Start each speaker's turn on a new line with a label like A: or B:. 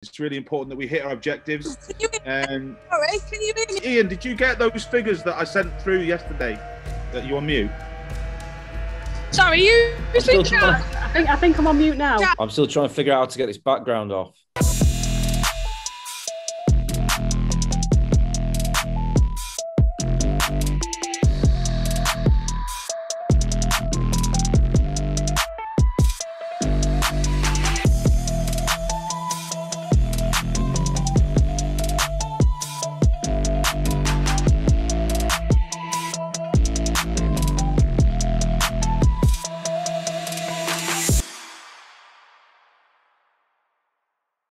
A: It's really important that we hit our objectives. And
B: Sorry, can you hear me?
A: Ian, did you get those figures that I sent through yesterday? That you on mute?
B: Sorry, you.
C: I think I'm on mute now.
D: I'm still trying to figure out how to get this background off.